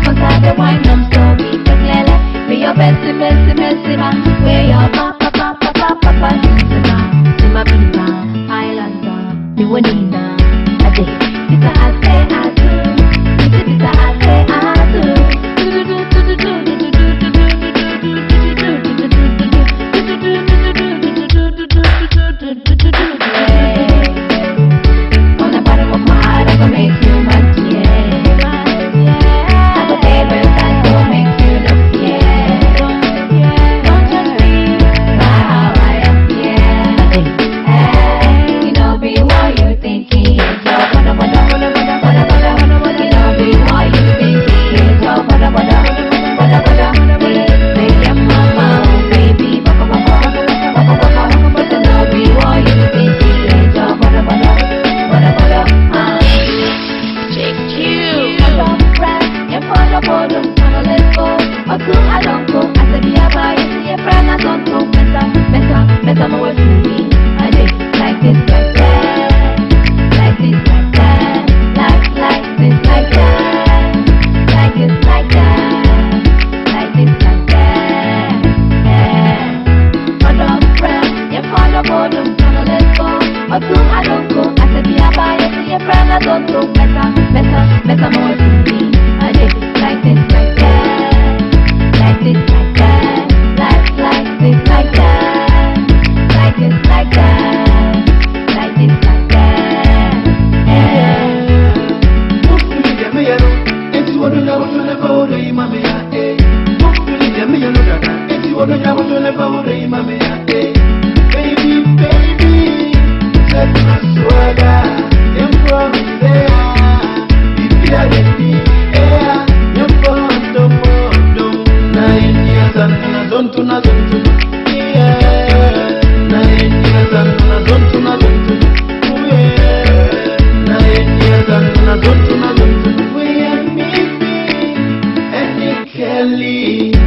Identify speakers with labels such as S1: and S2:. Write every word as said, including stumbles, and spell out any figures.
S1: cause I the wine them so me to clearly. Be your bestie, bestie, bestie man. Where your papa, papa, papa, papa, Simba, Simba, Simba, Highlander, you would need that. I say, it's a I say I do. It's a I say I do. On the bottom of my heart, I can make you my yeah. I got tables that will make you look yeah. Don't just be how I am yeah. Hey, you know be what you thinking is your bada bada bada bada bada. You know be what you thinking is your bada bada bada bada. Make your mama baby baba baba baba baba. But you know be what you thinking is your bada bada bada bada. Check you. You follow bodo, mama let's go. Or two I don't go. I said be a boy, you see a friend I don't go. Better, better, better my words to me. I did like this, like that, like this, like that, like like this, like that, like this, like that, like this, like that. Yeah. Follow friend, you follow bodo, mama let's go. Or two I don't go. I said be a boy, you see a friend I don't go. Better, better, better my words to me. I did like this, like that, like this, like that, like like this, like that, like this, like that, like this, like that. Yeah.
S2: Hopefully, the mayor, it's what you know to never order him, mamma. Hopefully, the mayor, it's what you know to never order him, mamma. Baby, baby, set my swagger, and promise there, if you are the don't to na don't to yeah nine years and na don't to na don't to yeah nine years and na don't to na don't to we are missing and Kelly.